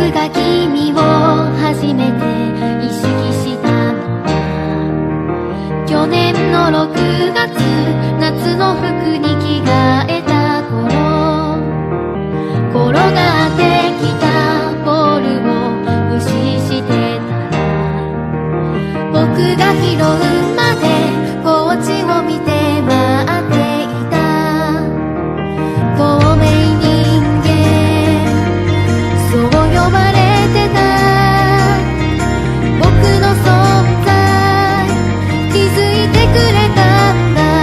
が君を初めて意識したのは去年の6月、夏の服に着替えた頃、転がってきたボールを無視してたら、僕が拾うまでこっちを見て待っていた透明人間、そう呼ばれてた僕の存在気づいてくれたんだ。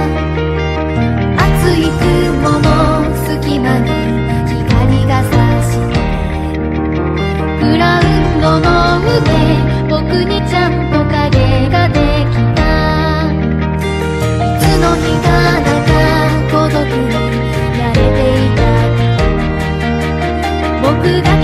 熱い雲の隙間に光が差してグラウンドの上、僕にちゃんと影ができた。いつの日かなんか孤独にやれていたけど、僕が